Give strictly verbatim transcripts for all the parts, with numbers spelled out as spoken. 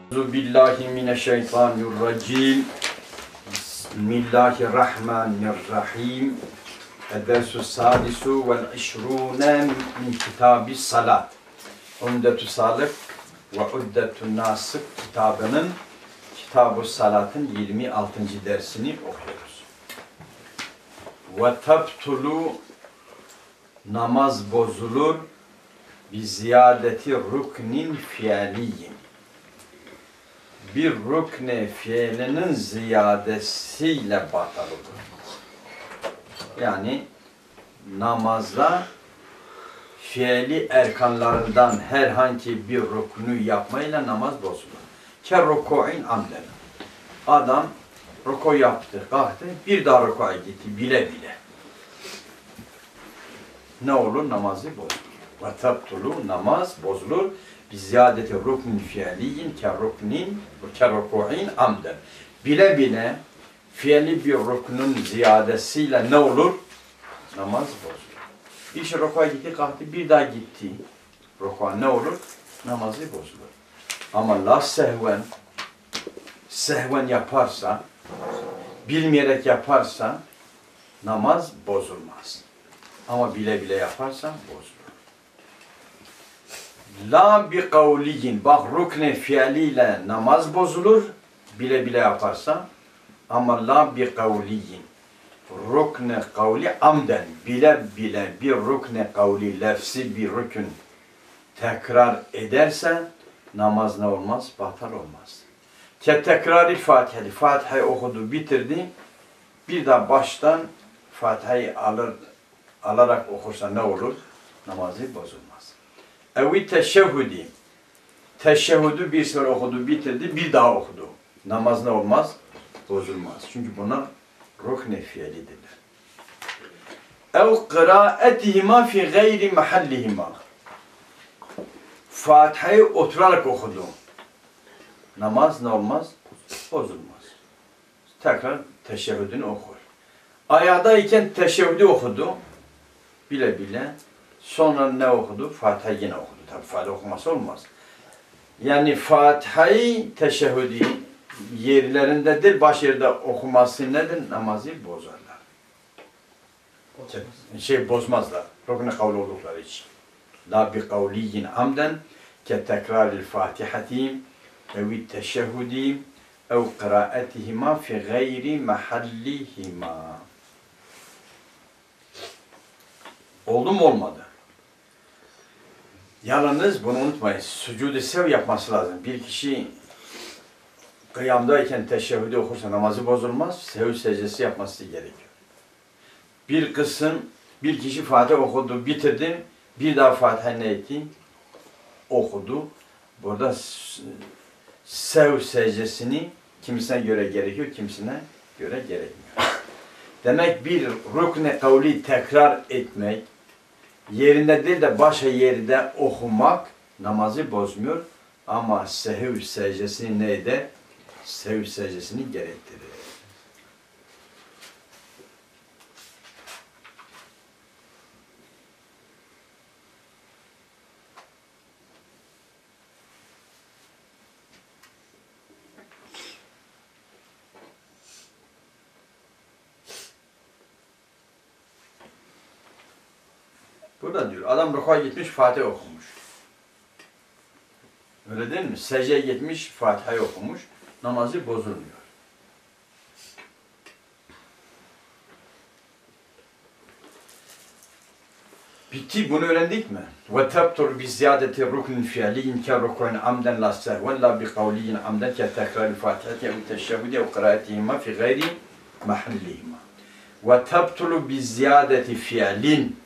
Billahi mineşşeytanirracim. Bismillahirrahmanirrahim. Edersü sadisu vel işrûne min kitabı salat. Umdetü Salik ve Uddetü Nasik kitabının Kitab-ı Salat'ın yirmi altıncı dersini okuyoruz. Ve tabtulu namaz bozulur bi ziyadeti ruknin fiiliyin. Bir rukne fiilinin ziyadesiyle batal olur. Yani namazda fiili erkanlarından herhangi bir ruknu yapmayla namaz bozulur. Ke ruku'in amden. Adam ruku yaptı, kalktı, bir daha ruku'a gitti bile bile. Ne olur? Namazı bozulur. Ve tabtulu namaz bozulur. Bi ziyadeti ruknin fiiliyin ke ruknin ke ruku'in amden. Bile bile fiili bir ruknun ziyadesiyle ne olur? Namaz bozulur. Bir şey ruku'a gitti, kalktı, bir daha gitti. Ruku'a ne olur? Namazı bozulur. Ama la sehven, sehven yaparsa, bilmeyerek yaparsa namaz bozulmaz. Ama bile bile yaparsa bozulur. La bi kavliyin, bak rukne fiiliyle namaz bozulur, bile bile yaparsa. Ama la bi kavliyin, rukne kavli amden, bile bile bir rukne kavli, lefsi bir rükün tekrar ederse namaz ne olmaz? Batal olmaz. Ke tekrari Fatiha'yı, Fatiha'yı okudu, bitirdi, bir daha baştan Fatiha'yı alır, alarak okursa ne olur? Namazı bozulmaz. Evi teşehhüdi, teşehhüdü bir sefer okudu, bitirdi, bir daha okudu. Namaz ne olmaz? Bozulmaz. Çünkü bunlar rukne fiilidirler. Ev kıraetihima fi gayri mahallihima. Fatiha'yı oturarak okudu. Namaz ne olmaz? Bozulmaz. Tekrar teşehhüdünü okur. Ayağdayken teşehhüdü okudu. Bile bile. Sonra ne okudu? Fatiha yine okudu. Tabi Fatiha okuması olmaz. Yani Fatiha'yı teşehhüdü yerlerindedir. Baş yerde okuması nedir? Namazı bozarlar. Şey bozmazlar. Rukne kavli oldukları için. La bi kavliyin amden ke tekraril Fatihati evi teşehhüdi ev kıraetihima fi gayri mahallihima. Oldu mu olmadı? Yalnız bunu unutmayın. Sucud-i sev yapması lazım. Bir kişi kıyamdayken teşehhüdü okursa namazı bozulmaz. Sev secdesi yapması gerekiyor. Bir kısım, bir kişi Fatiha okudu, bitirdi. Bir daha Fatiha ne etti? Okudu. Burada sev secdesini kimisine göre gerekiyor, kimisine göre gerekmiyor. Demek bir rukne kavli tekrar etmek, yerinde değil de başka yerde okumak namazı bozmuyor. Ama sehiv secdesini ne eder? Sehiv secdesini gerektirir. Burada diyor, adam rukuğa gitmiş, Fatiha okumuş. Öyle değil mi? Secdeye gitmiş, Fatiha'yı okumuş, namazı bozulmuyor. Bitti, bunu öğrendik mi? Ve tabtur bi ziyadeti ruknin fiiliyin ke ruku'in amden la sehven la bi kavliyin amden ke tekraril Fatiha'ti ev teşehhüdi ev kıraetihima fi gayri mahallihima. Ve tabtulu bi ziyadeti fiilin.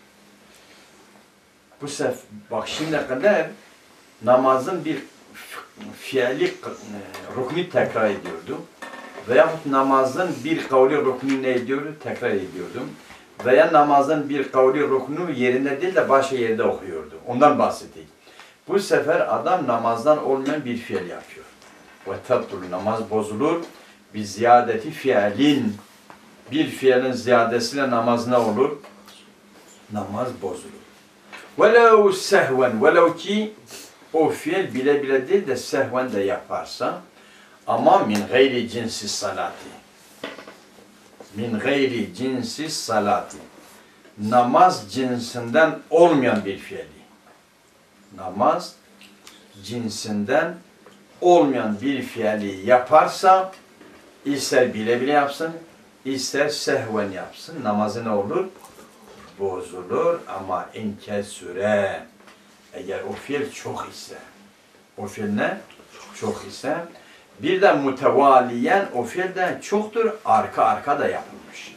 Bu sefer bak şimdiye kadar namazın bir fiili rukni tekrar ediyordu. Veyahut namazın bir kavli rukni ne ediyordu? Tekrar ediyordu. Veya namazın bir kavli ruknu yerinde değil de başka yerde okuyordu. Ondan bahsettik. Bu sefer adam namazdan olmayan bir fiil yapıyor. Ve tabtul namaz bozulur. Bir ziyadeti fiilin. Bir fiilin ziyadesiyle namaz ne olur? Namaz bozulur. Velev sehven, velev ki o fiil bile bile değil de sehven de yaparsa ama min gayri cinsi salati. Min gayri cinsi salati. Namaz cinsinden olmayan bir fiili. Namaz cinsinden olmayan bir fiili yaparsa ister bile bile yapsın, ister sehven yapsın. Namazı ne olur? Bozulur ama inkesüre. Eğer o fiil çok ise, o fiil ne? Çok ise, bir de mutevaliyen o fiil de çoktur, arka arka da yapılmış.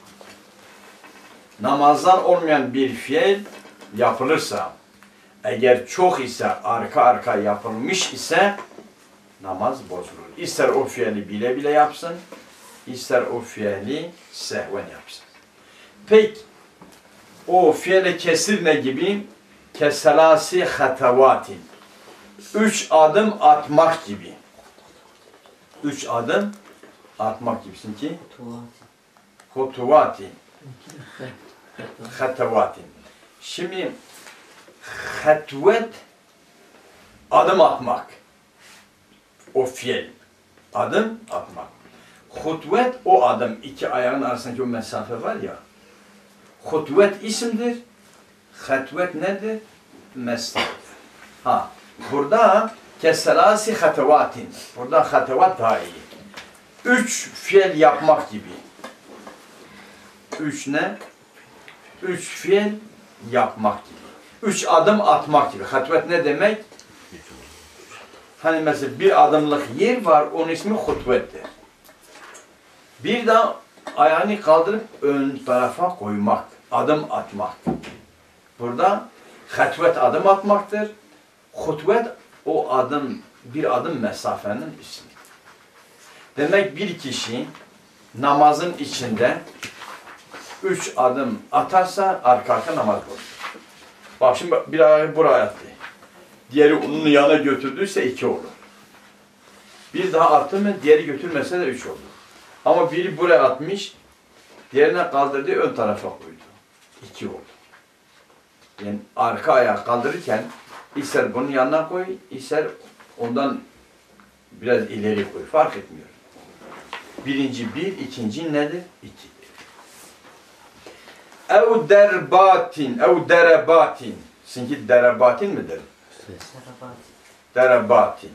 Namazdan olmayan bir fiil yapılırsa, eğer çok ise, arka arka yapılmış ise, namaz bozulur. İster o fiili bile bile yapsın, ister o fiili sehven yapsın. Peki, o fiili kesir ne gibi? Keselasi hatavatin. Üç adım atmak gibi. Üç adım atmak gibisin ki? Hutuvatin. Hatavatin. Şimdi hatvet adım atmak. O fiil. Adım atmak. Hutvet o adım. İki ayağın arasındaki o mesafe var ya. Hutvet isimdir. Hatvet nedir? Mesafe. Ha. Burada keselasi hatavatin. Burada hatavat daha iyi. Üç fiil yapmak gibi. Üç ne? Üç fiil yapmak gibi. Üç adım atmak gibi. Hatvet ne demek? Hani mesela bir adımlık yer var, onun ismi hutvettir. Bir de ayağını kaldırıp ön tarafa koymak, adım atmak. Burada hatvet adım atmaktır. Hutvet o adım, bir adım mesafenin ismi. Demek bir kişi namazın içinde üç adım atarsa arka arka namaz olur. Bak şimdi bir ayağı buraya attı. Diğeri onun yanına götürdüyse iki olur. Bir daha attı mı diğeri götürmese de üç olur. Ama biri buraya atmış, diğerine kaldırdı ön tarafa koydu. İki oldu. Yani arka ayağı kaldırırken ister bunun yanına koy, ister ondan biraz ileri koy. Fark etmiyor. Birinci bir, ikinci nedir? İki. Ev derbatin, ev derebatin. Sizinki derebatin midir? Derebatin.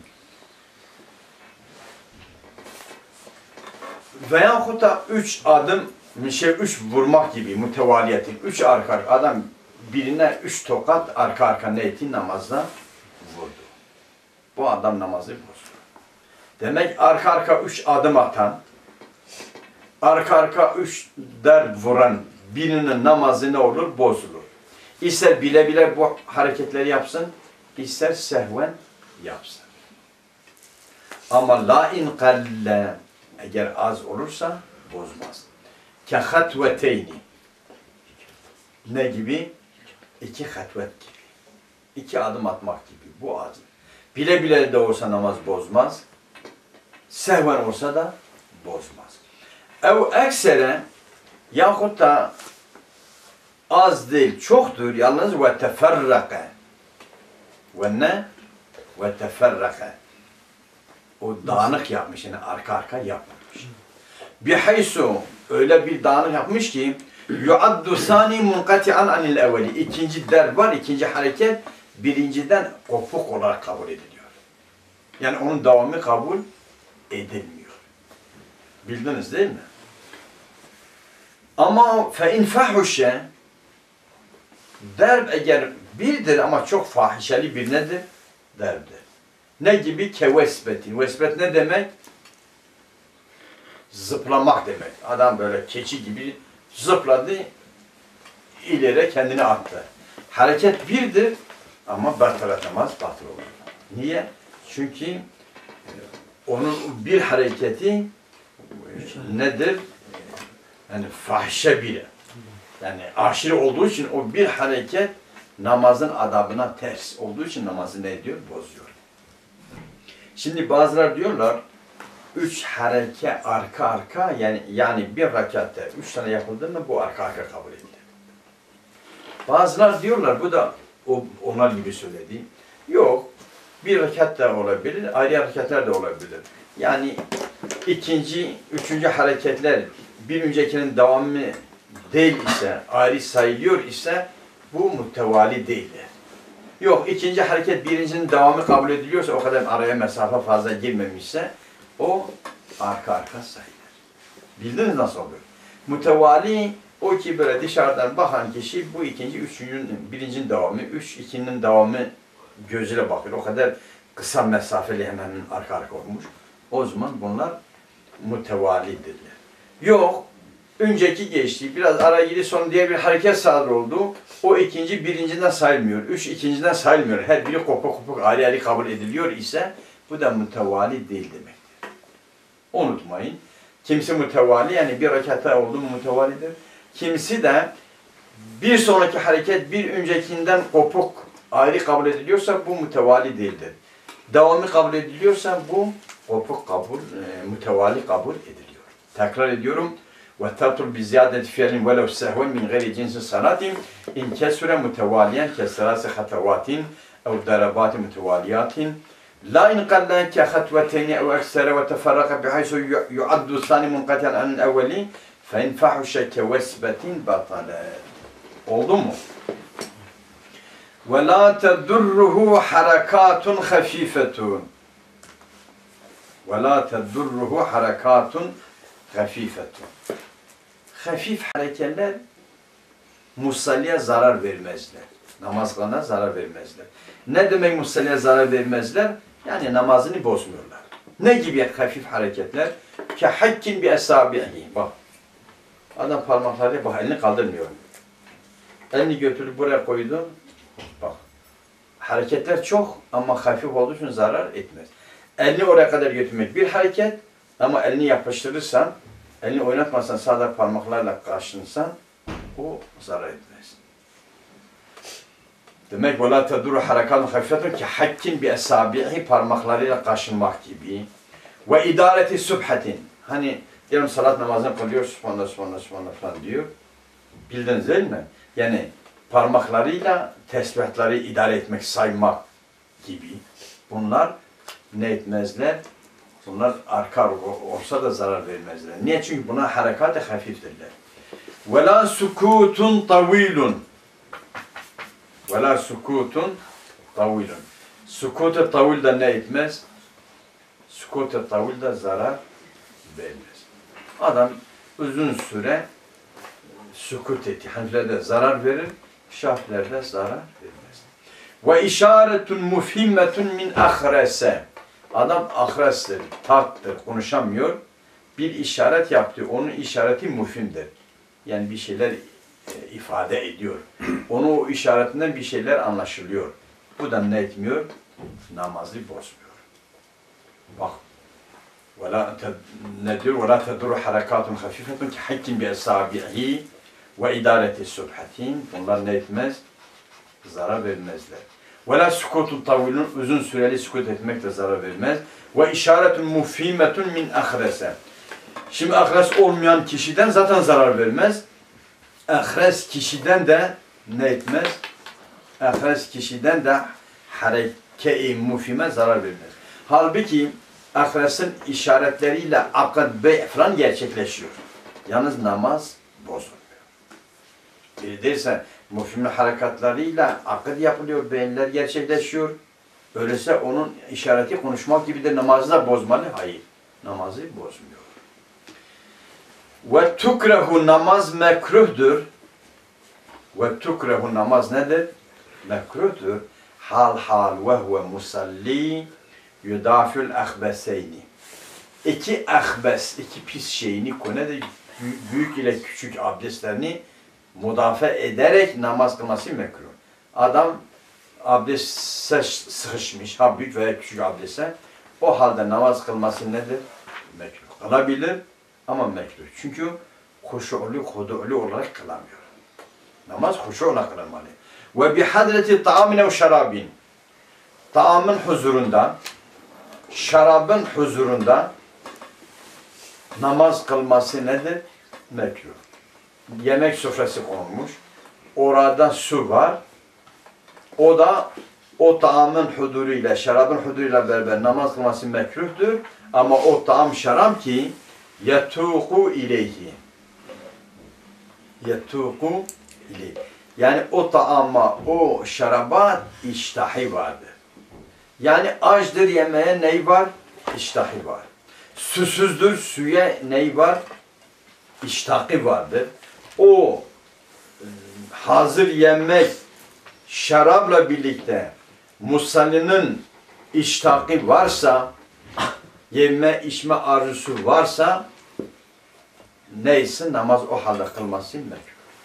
Veyahut da üç adım, şey üç vurmak gibi mütevaliyetin. Üç arka arka adam birine üç tokat arka arka ne etti? Namazda vurdu. Bu adam namazı bozdu. Demek arka arka üç adım atan, arka arka üç der vuran birinin namazı ne olur? Bozulur. İster bile bile bu hareketleri yapsın, ister sehven yapsın. Ama la in kalle, eğer az olursa bozmaz. Ke hatveteyni. Ne gibi? İki hatvet gibi. İki adım atmak gibi. Bu az. Bile bile de olsa namaz bozmaz. Sehven olsa da bozmaz. Ev eksere yahut da az değil, çoktur. Yalnız ve teferrake. Ve ne? Ve teferrake. O dağınık yapmış, yani arka arka yapmamış. Bihaysu, öyle bir dağınık yapmış ki yuaddu sani munkati'an anil evveli. İkinci der var, ikinci hareket birinciden kopuk olarak kabul ediliyor. Yani onun devamı kabul edilmiyor. Bildiniz değil mi? Ama fe in fahuşe derb eğer birdir ama çok fahişeli bir nedir? Derbdir. Ne gibi? Kevesbetin. Vesbet ne demek? Zıplamak demek. Adam böyle keçi gibi zıpladı, ileri kendini attı. Hareket birdir ama bertaraf namaz batıl olur. Niye? Çünkü onun bir hareketi nedir? Yani fahişe biri. Yani aşırı olduğu için o bir hareket namazın adabına ters olduğu için namazı ne ediyor? Bozuyor. Şimdi bazılar diyorlar üç hareke arka arka yani yani bir rekatta üç tane yapıldı mı bu arka arka kabul edilir. Bazılar diyorlar bu da o, onlar gibi söyledi. Yok Bir rekat da olabilir, ayrı hareketler de olabilir. Yani ikinci, üçüncü hareketler bir öncekinin devamı değil ise, ayrı sayılıyor ise bu muttevali değildir. Yok, ikinci hareket birincinin devamı kabul ediliyorsa, o kadar araya mesafe fazla girmemişse, o arka arka sayılır. Bildiniz nasıl oluyor? Mutevali, o ki böyle dışarıdan bakan kişi, bu ikinci, üçüncünün, birincinin devamı, üç, ikinin devamı gözüyle bakıyor. O kadar kısa mesafeli hemen arka arka olmuş. O zaman bunlar mutevalidirler. Yok, önceki geçti, biraz ara gidi, sonra diğer bir hareket sadır oldu. O ikinci birinciden sayılmıyor, üç ikinciden sayılmıyor. Her biri kopuk kopuk ayrı ayrı kabul ediliyor ise bu da mutevali değil demektir. Unutmayın. Kimisi mutevali, yani bir rekata oldu mu mutevalidir. Kimisi de bir sonraki hareket bir öncekinden kopuk ayrı kabul ediliyorsa bu mutevali değildir. Devamı kabul ediliyorsa bu kopuk kabul, e, mutevali kabul ediliyor. Tekrar ediyorum. وَتَطُلْ بِزِيَادَةِ فِعْلٍ وَلَوْ سَهْوًا مِنْ غَيْرِ جِنْسِ صَلَاتٍ اِنْ كَسُرَ مُتَوَالِيًا كَسَلَاسِ خَطَوَاتٍ اَوْ دَرَبَاتِ مُتَوَالِيَاتٍ لَا اِنْ قَلَّ كَخَطْوَتَيْنِ اَوْ اَكْسَرَ وَتَفَرَّقَ بِحَيْثُ يُعَدُّ الثَّانِ مُنْقَطِعًا عَنِ الْأَوَّلِ فَاِنْ فَحُشَ كَوَسْبَةٍ بَطَلًا. Oldu mu? وَلَا تَدُرُّهُ حَرَكَاتٌ خَفِيفَةٌ وَلَا تَدُرُّهُ حَرَكَاتٌ خَفِيفَةٌ. Hafif hareketler musalliye zarar vermezler. Namaz kılana zarar vermezler. Ne demek musalliye zarar vermezler? Yani namazını bozmuyorlar. Ne gibi hafif hareketler? Ki hakkin bir esabihi. Bak. Adam parmakları, bak elini kaldırmıyor. Elini götürüp buraya koydu. Bak. Hareketler çok ama hafif olduğu için zarar etmez. Elini oraya kadar götürmek bir hareket ama elini yapıştırırsan, elini oynatmasan, sadece parmaklarla karşınsan, o zarar etmez. Demek وَلَا تَدُرُ حَرَكَاتٌ خَفِيفَةٌ ki hakkin bir esabihi, parmaklarıyla kaşınmak gibi. Ve idareti subhatin. Hani diyelim salat namazını kılıyor, subhanallah, subhanallah, subhanallah falan diyor. Bildiniz değil mi? Yani parmaklarıyla tesbihleri idare etmek, saymak gibi. Bunlar ne etmezler? Bunlar arka olsa da zarar vermezler. Niye? Çünkü buna harekat-ı hafiftirler. وَلَا سُكُوتٌ طَوِيلٌ وَلَا سُكُوتٌ طَوِيلٌ. Sukut-ı tavil de ne etmez? Sukut-ı tavil de zarar vermez. Adam uzun süre sukut etti. Hanifilerde zarar verir, Şafilerde zarar vermez. Ve işaretun mufhimmetun min ahrese. Adam ahrestir, taktır, konuşamıyor. Bir işaret yaptı. Onun işareti mufhimdir. Yani bir şeyler e, ifade ediyor. Onu o işaretinden bir şeyler anlaşılıyor. Bu da ne etmiyor? Namazı bozmuyor. Bak. وَلَا nedir? وَلَا تَدُرُ حَرَكَاتٌ خَفِيفَةٌ كِحَكِّمْ بِأَسَابِعِهِ وَاِدَارَةِ السُّبْحَةٍ. Bunlar ne etmez? Zarar vermezler. وَلَا سُكُوتٌ طَوِيلٌ. Uzun süreli sükut etmek de zarar vermez. وَاِشَارَةٌ مُفِيمَةٌ مِنْ اَخْرَسَ. Şimdi ahres olmayan kişiden zaten zarar vermez. Ahres kişiden de ne etmez? Ahres kişiden de hareke-i mufime zarar vermez. Halbuki ahresin işaretleriyle akad bey falan gerçekleşiyor. Yalnız namaz bozulmuyor. Bir derse mufimli harekatlarıyla akad yapılıyor, beyinler gerçekleşiyor. Öyleyse onun işareti konuşmak gibidir. Namazı da bozmalı. Hayır. Namazı bozmuyor. Ve tukrehu, namaz mekruhdur. Ve tukrehu, namaz nedir? Mekruhdur. Hal hal ve huve musalli yudafül ahbeseyni. İki ahbes, iki pis şeyini konuda büyük ile küçük abdestlerini mudafa ederek namaz kılması mekruh. Adam abdeste sıkışmış, ha büyük veya küçük abdeste, o halde namaz kılması nedir? Mekruh. Kılabilir ama mekruh. Çünkü huşu'lu, hudu'lu olarak kılamıyor. Namaz huşu'la kılınmalı. Ve bihadreti ta'amine ve şarabin. Ta'amın huzurunda, şarabın huzurunda namaz kılması nedir? Mekruh. Yemek sofrası konulmuş. Orada su var. O da o taamın huduruyla, şarabın huduruyla beraber namaz kılması mekruhtur. Ama o taam şarap ki yetuku ileyhi. Yetuku ileyhi. Yani o taama, o şaraba iştahi vardır. Yani açdır yemeğe ney var? İştahi var. Susuzdur suya ney var? İştahı vardır. O hazır yemek şarapla birlikte musallinin iştahı varsa, yeme içme arzusu varsa neyse namaz o halde kılması mekruh.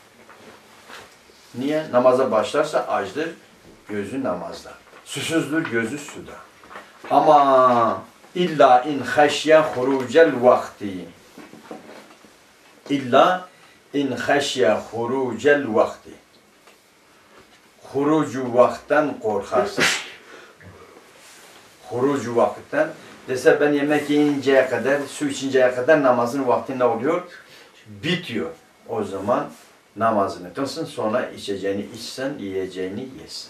Niye? Namaza başlarsa açdır, gözü namazda. Susuzdur, gözü suda. Ama illa in haşye hurucel vakti. İlla in haşye hurucel vakti. Hurucu vakitten korkarsın. Hurucu vakitten. Dese ben yemek yiyinceye kadar, su içinceye kadar namazın vakti ne oluyor? Bitiyor. O zaman namazını kılsın, sonra içeceğini içsen, yiyeceğini yesin.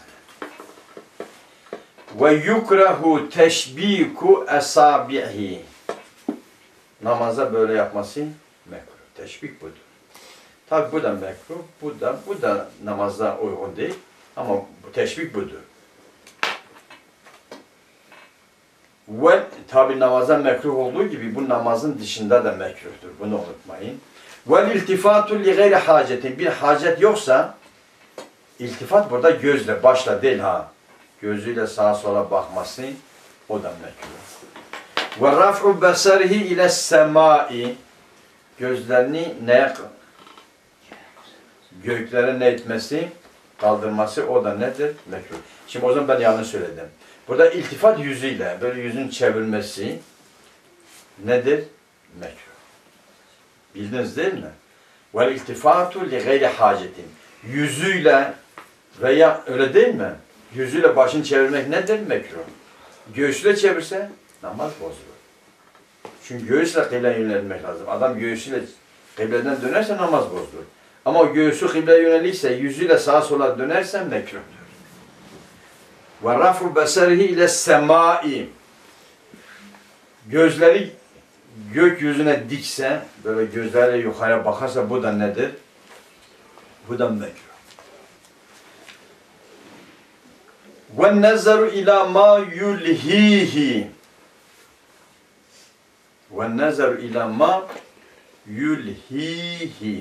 Ve yukrahu teşbiku esabihi. Namaza böyle yapması mekruh. Teşbik budur. Tabi bu da mekruh, bu da, bu da namaza uygun değil. Ama bu teşbik budur. Ve tabi namaza mekruh olduğu gibi bu namazın dışında da mekruhtur. Bunu unutmayın. Vel iltifatu li gayri hacetin. Bir hacet yoksa iltifat burada gözle, başla değil ha. Gözüyle sağa sola bakması o da mekruh. Ve raf'u basarihi ile semai. Gözlerini ne göklere ne etmesi, kaldırması o da nedir? Mekruh. Şimdi o zaman ben yanlış söyledim. Burada iltifat yüzüyle böyle yüzün çevirmesi nedir? Mekruh. Bildiniz değil mi? Vel iltifatu li gayri hacetin. Yüzüyle veya öyle değil mi? Yüzüyle başını çevirmek nedir? Mekruh. Göğsüyle çevirse namaz bozulur. Çünkü göğüsle kıbleye yönelmek lazım. Adam göğsüyle kıbleden dönerse namaz bozulur. Ama göğsü kıbleye yönelikse yüzüyle sağa sola dönerse mekruhtur. Ve rafu basarihi ile semai. Gözleri gökyüzüne dikse, böyle gözlerle yukarıya bakarsa bu da nedir? Bu da mekruh. Ve nezaru ila ma yulhihi. Ve nezaru ila ma yulhihi.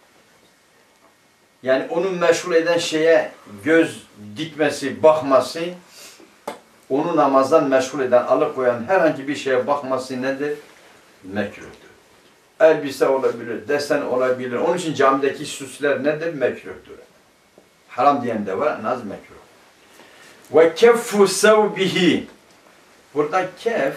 Yani onun meşgul eden şeye göz dikmesi, bakması, onu namazdan meşgul eden, alıkoyan herhangi bir şeye bakması nedir? Mekruhtur. Elbise olabilir, desen olabilir. Onun için camideki süsler nedir? Mekruhtur. Haram diyen de var, en az mekruh. Ve keffu sevbihi. Burada kef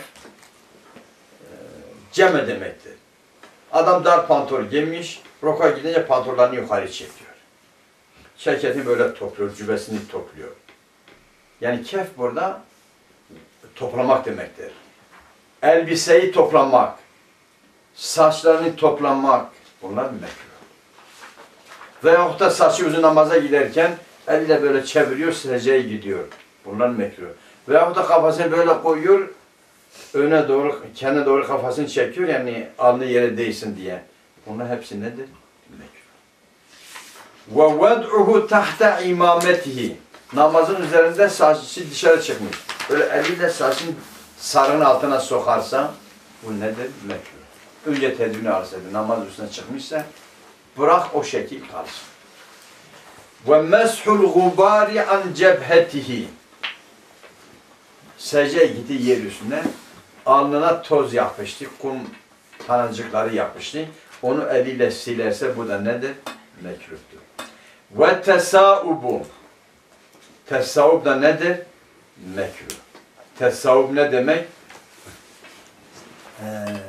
ceme demektir. Adam dar pantol giymiş, roka gidince pantollarını yukarı çekiyor. Ceketini böyle topluyor, cübesini topluyor. Yani kef burada toplamak demektir. Elbiseyi toplamak, saçlarını toplamak, bunlar mekruh. Veyahut da saçı uzun namaza giderken eliyle böyle çeviriyor, secdeye gidiyor. Bunlar mekruh. Veyahut da kafasını böyle koyuyor, öne doğru, kendine doğru kafasını çekiyor, yani alnı yere değsin diye. Bunlar hepsi nedir? Mekruh. Ve ved'uhu tahta imametihi. Namazın üzerinde saçı dışarı çıkmış. Böyle eliyle saçın sarığın altına sokarsa bu nedir? Mekruh. Önce tedbirini alsaydı, namaz üstüne çıkmışsa bırak o şekil kalsın. Ve meshul gubari an cebhetihi. Secdeye gitti yer üstüne, alnına toz yapıştı, kum tanecikleri yapıştı. Onu eliyle silerse bu da nedir? Mekruhtur. Ve tesaubu. Tesaub da nedir? Mekruh. Tesaub ne demek? Ee,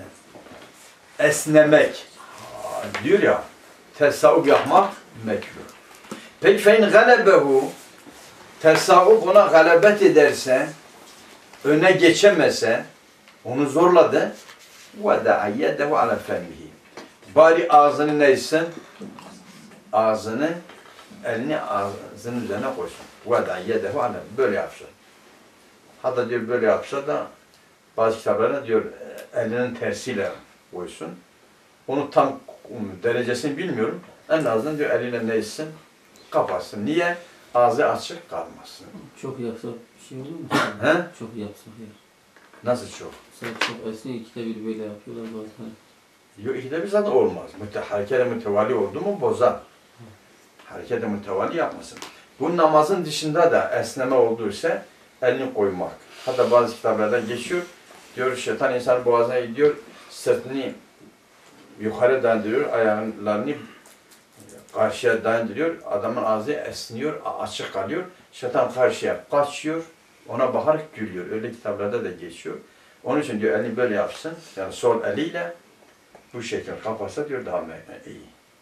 esnemek. Aa, diyor ya, tesaub yapmak mekruh. Peki fein galebehu, tesaub ona galebet ederse, öne geçemese, onu zorladı. Ve da'ayyedehu ala femmihi. Bari ağzını neysin? Ağzını elini ağzının üzerine koysun. Veda yedehu alem. Böyle yapsın. Hatta diyor böyle yapsa da bazı kitaplara diyor elinin tersiyle koysun. Onu tam derecesini bilmiyorum. En azından diyor eliyle ne etsin? Kapatsın. Niye? Ağzı açık kalmasın. Çok yapsak bir şey olur mu? He? Çok yapsak ya. Nasıl çok? Mesela çok esniyor, ikide bir böyle yapıyorlar bazen. Yok ikide bir zaten olmaz. Müte, harekete mütevali oldu mu bozar. Harekete mütevali yapmasın. Bu namazın dışında da esneme olduysa elini koymak. Hatta bazı kitaplarda geçiyor. Diyor şeytan insan boğazına gidiyor, sırtını yukarı dayandırıyor, ayaklarını karşıya dayandırıyor. Adamın ağzı esniyor, açık kalıyor. Şeytan karşıya kaçıyor, ona bakarak gülüyor. Öyle kitaplarda da geçiyor. Onun için diyor elini böyle yapsın, yani sol eliyle bu şekilde kapatsa diyor daha iyi.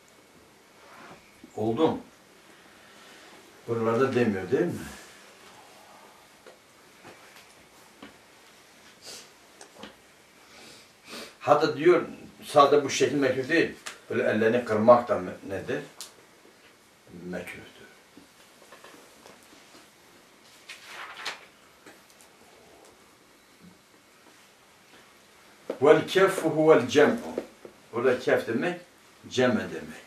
Oldu mu? Buralarda demiyor değil mi? Hatta diyor sadece bu şekil mekruh değil. Böyle ellerini kırmak da nedir? Mekruhtur. Vel kefu huvel cem'u. Burada kef demek, cem'e demek.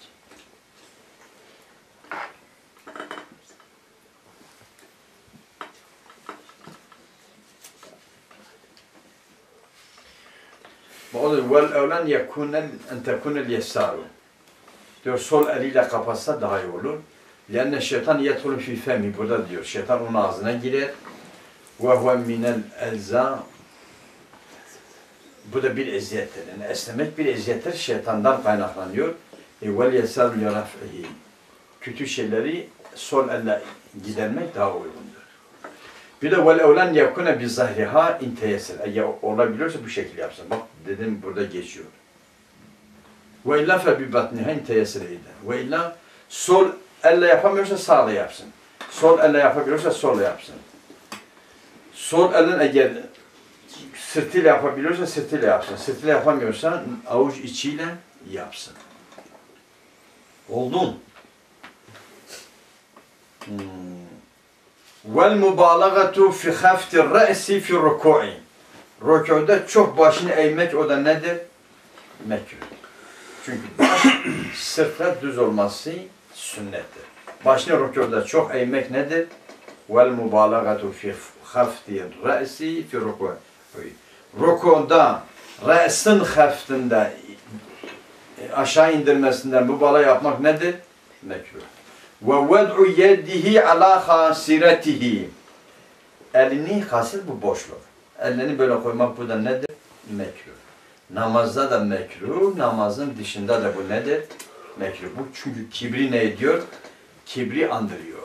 Vel evlen yekûnen en tekûnel yesâru. Diyor sol eliyle kapatsa daha iyi olur. Lenne şeytan yedhulu fî femi. Burada diyor şeytan onun ağzına girer. Ve huve minel elzâ. Bu da bir eziyettir. Yani esnemek bir eziyettir. Şeytandan kaynaklanıyor. Vel yesâru yaraf'ihi. Kötü şeyleri sol elle gidermek daha uygundur. Bir de vel evlen yekûne bi zahriha inteyesel. Eğer olabiliyorsa bu şekilde yapsın. Bak dedim burada geçiyor. Ve illa fe bi batniha inteyesel eder. Ve illa sol elle yapamıyorsa sağla yapsın. Sol elle yapabiliyorsa solla yapsın. Sol elin eğer sırtıyla yapabiliyorsa sırtıyla yapsın. Sırtıyla yapamıyorsa avuç içiyle yapsın. Oldu mu? Hmm. Vel mubalagatu fi haftir re'si fi ruku'i. Rükûda çok başını eğmek o da nedir? Mekruh. Çünkü baş sırtla düz olması sünnettir. Başını rükûda çok eğmek nedir? Vel mubalagatu fi haftir re'si fi ruku'i. Rükûda re'sin haftında aşağı indirmesinden mübalağa yapmak nedir? Mekruh. Ve ved'u yedihi ala hasiretihi. Elini hasir bu boşluk. Elini böyle koymak bu da nedir? Mekruh. Namazda da mekruh, namazın dışında da bu nedir? Mekruh. Bu çünkü kibri ne ediyor? Kibri andırıyor.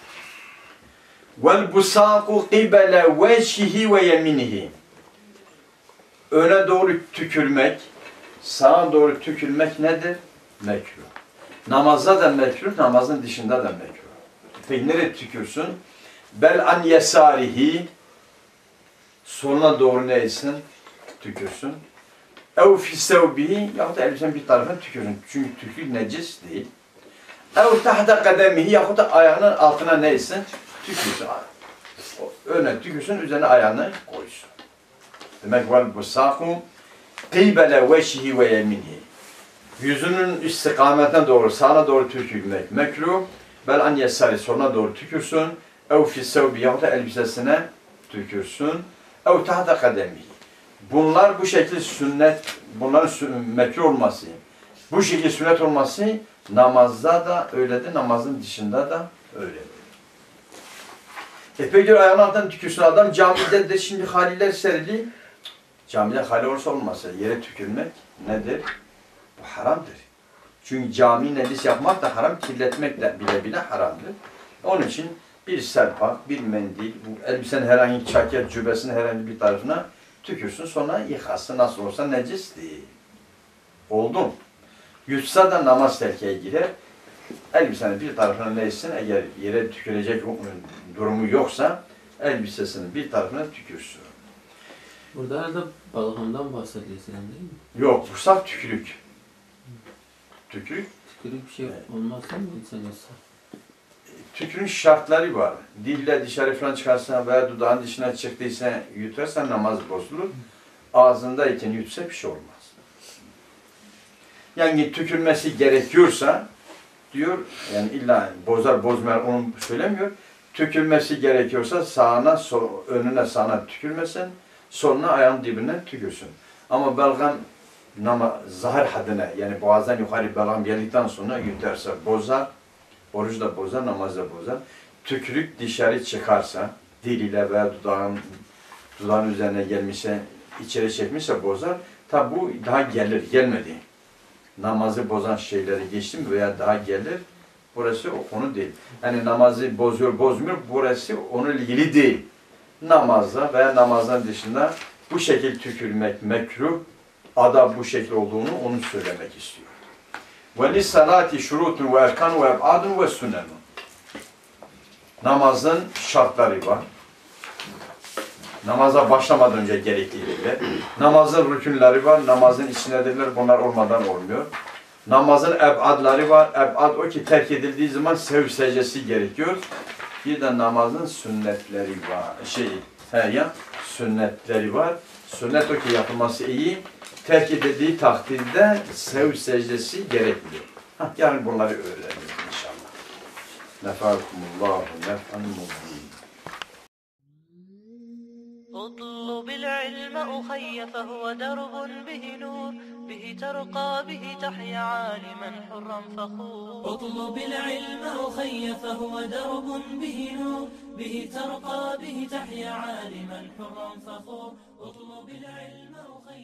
Vel busaqu qibele vecihi ve yeminihi. Öne doğru tükürmek, sağa doğru tükürmek nedir? Mekruh. Namazda da mekruh, namazın dışında da mekruh. Peki nereye tükürsün? Bel an yesarihi, soluna doğru neysin? Tükürsün. Ev fi sevbihi, yahut da elbisenin bir tarafına tükürsün. Çünkü tükür necis değil. Ev tahta kademihi, yahut da ayağının altına neysin? Tükürsün. Öne tükürsün, üzerine ayağını koysun. Demek vel busaqu qibele veşihi ve yeminihi. Yüzünün istikametine doğru, sağına doğru tükürmek mekruh. Bel an yesari, soluna doğru tükürsün. Ev fi sevbi, yahut da elbisesine tükürsün. Ev tahta kademihi. Bunlar bu şekilde sünnet, bunların mekruh olması, bu şekilde sünnet olması namazda da öyledir, namazın dışında da öyledir. E peki ayağının altından tükürsün adam, camide de şimdi haliler serili. Camide hali olursa olmazsa yere tükürmek nedir? Bu haramdır. Çünkü cami necis yapmak da haram, kirletmek de bile bile haramdır. Onun için bir serpak, bir mendil, bu elbisenin herhangi bir çaket, cübbesinin herhangi bir tarafına tükürsün, sonra yıkasın, nasıl olsa necis değil. Oldu mu? Yutsa da namaz terkiye girer. Elbisenin bir tarafına neysin, eğer yere tükürecek durumu yoksa elbisesinin bir tarafına tükürsün. Burada herhalde balgamdan bahsediyorsun değil mi? Yok, fırsat tükürük. Tükürük. Tükürük bir şey olmaz değil mi insan yoksa? tükürün şartları var. Dille dışarı falan çıkarsan veya dudağın dışına çıktıysa yutarsan namaz bozulur. Ağzındayken yutsa bir şey olmaz. Yani tükürmesi gerekiyorsa diyor, yani illa bozar bozmayar onu söylemiyor. Tükürmesi gerekiyorsa sağına, sol, önüne sağına tükürmesin, soluna ayağın dibine tükürsün. Ama belgam nama, zahir haddine, yani boğazdan yukarı belgam geldikten sonra yutarsa bozar, oruç da bozar, namaz da bozar. Tükürük dışarı çıkarsa, diliyle veya dudağın, dudağın üzerine gelmişse, içeri çekmişse bozar. Tabi bu daha gelir, gelmedi. Namazı bozan şeyleri geçtim veya daha gelir. Burası o konu değil. Yani namazı bozuyor, bozmuyor. Burası onunla ilgili değil. Namazda veya namazdan dışında bu şekil tükürmek mekruh. Adab bu şekil olduğunu onu söylemek istiyor. Ve lissalati şurutun ve erkan ve eb'adun ve sünnenun. Namazın şartları var. Namaza başlamadan önce gereklilikler. Namazın rükünleri var, namazın içindedirler, bunlar olmadan olmuyor. Namazın eb'adları var, eb'ad o ki terk edildiği zaman sev secdesi gerekiyor. Bir de namazın sünnetleri var, şey, he ya, sünnetleri var. Sünnet o ki yapılması iyi, terk edildiği takdirde sev secdesi gerekmiyor. Hah, yarın bunları öğreniriz inşallah. Nefakumullahu nef'an mubin. اطلب العلم أخي فهو درب به نور به ترقى به تحيا عالما حرا فخور اطلب العلم أخي فهو درب به نور به ترقى به تحيا عالما حرا فخور اطلب العلم أخي